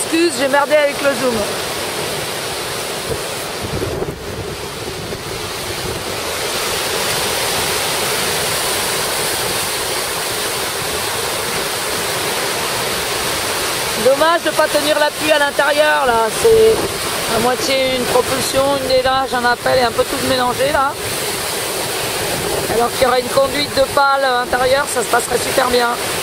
m'excuse, j'ai merdé avec le zoom. Dommage de ne pas tenir l'appui à l'intérieur là, c'est à moitié une propulsion, une délinge, un appel et un peu tout mélangé là. Alors qu'il y aurait une conduite de pale à l'intérieur, ça se passerait super bien.